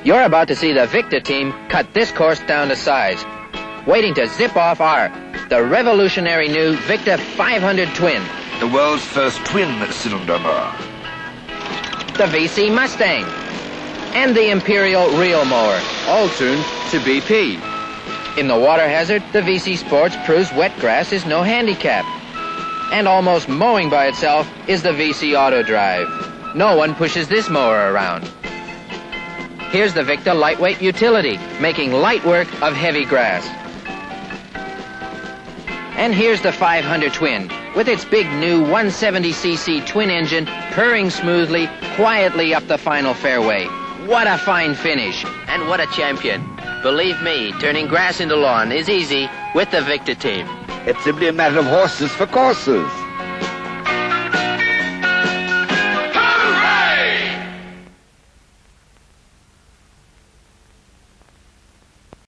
You're about to see the Victa team cut this course down to size. Waiting to zip off are the revolutionary new Victa 500 Twin, The world's first twin-cylinder mower. the VC Mustang, and the Imperial Reel Mower, All tuned to BP. In the water hazard, the VC Sports proves wet grass is no handicap. And almost mowing by itself is the VC Auto Drive. No one pushes this mower around. Here's the Victa Lightweight Utility, making light work of heavy grass. And here's the 500 Twin, with its big new 170cc twin engine purring smoothly, quietly up the final fairway. What a fine finish, and what a champion. Believe me, turning grass into lawn is easy with the Victa team. It's simply a matter of horses for courses.